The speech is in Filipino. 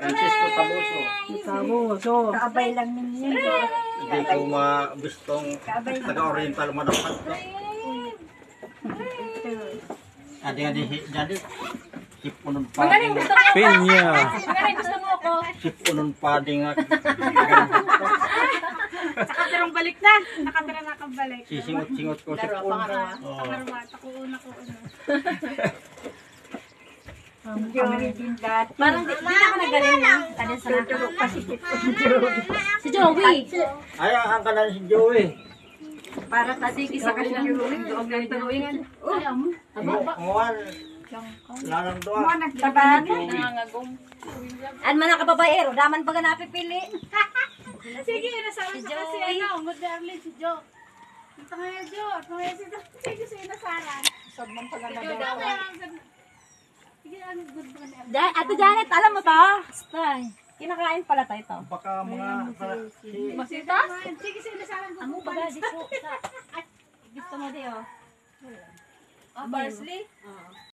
Francisco Taboso. Taboso. Kaabay lang ninyo. Hindi ko mabistong taga-oriental madapat. Jadi sipunon pa. Magaling gusto mo. Pinya. Magaling gusto mo ako. Sipunon pa ding Nakatirang balik na. Nakatirang nakabalik. sisingot-singot ko sipon. Pangarwat. Ako una ko una. Kami din dati. Parang di na ako nagaling na. Kada sa Tutulog pa si Tito. Si Joey. Ay, ang kanan si Joey. Para kasi sa kanila yung doon ng turuingan. Muan. Lalang doa. Nagtaban. Nangangagong. An man ka babaero, daman pa napipili. Sige, nasaran Si sa kasi Joey. ano. Good Darlene, si Jo. Ito nga yung Jo. Ito nga yung si Jo. Sige, si nasaran. Sabman pa Si Jo daw kaya ang ganda. Sige, ano good ba na? Ate Janet, alam mo to? Stay. Kinakain pala tayo to. Baka mga Masitas? Sige, si nasaran ko. Amo baga dito. Gusto mo di oh. Parsley?